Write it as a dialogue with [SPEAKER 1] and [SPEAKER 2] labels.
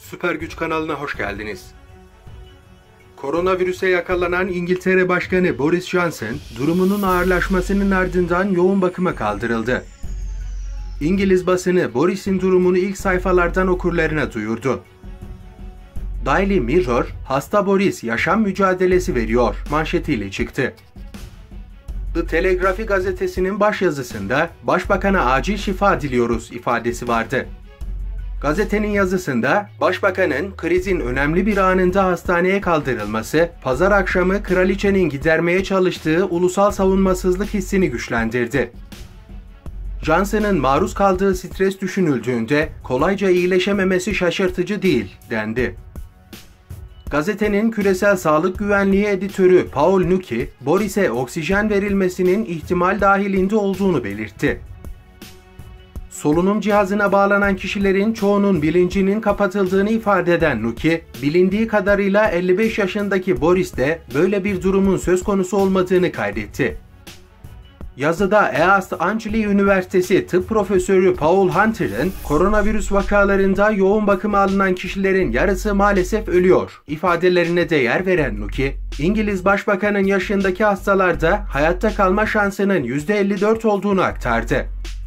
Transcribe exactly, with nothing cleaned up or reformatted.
[SPEAKER 1] Süper Güç kanalına hoş geldiniz. Koronavirüse yakalanan İngiltere Başkanı Boris Johnson, durumunun ağırlaşmasının ardından yoğun bakıma kaldırıldı. İngiliz basını Boris'in durumunu ilk sayfalardan okurlarına duyurdu. Daily Mirror, "Hasta Boris yaşam mücadelesi veriyor" manşetiyle çıktı. The Telegraph gazetesinin başyazısında "Başbakan'a acil şifa diliyoruz" ifadesi vardı. Gazetenin yazısında Başbakanın krizin önemli bir anında hastaneye kaldırılması, pazar akşamı kraliçenin gidermeye çalıştığı ulusal savunmasızlık hissini güçlendirdi. Johnson'ın maruz kaldığı stres düşünüldüğünde kolayca iyileşememesi şaşırtıcı değil, dendi. Gazetenin küresel sağlık güvenliği editörü Paul Nuki, Boris'e oksijen verilmesinin ihtimal dahilinde olduğunu belirtti. Solunum cihazına bağlanan kişilerin çoğunun bilincinin kapatıldığını ifade eden Nuki, bilindiği kadarıyla elli beş yaşındaki Boris'te böyle bir durumun söz konusu olmadığını kaydetti. Yazıda East Anglia Üniversitesi Tıp Profesörü Paul Hunter'ın koronavirüs vakalarında yoğun bakıma alınan kişilerin yarısı maalesef ölüyor ifadelerine de yer veren Nuki, İngiliz Başbakanın yaşındaki hastalarda hayatta kalma şansının yüzde elli dört olduğunu aktardı.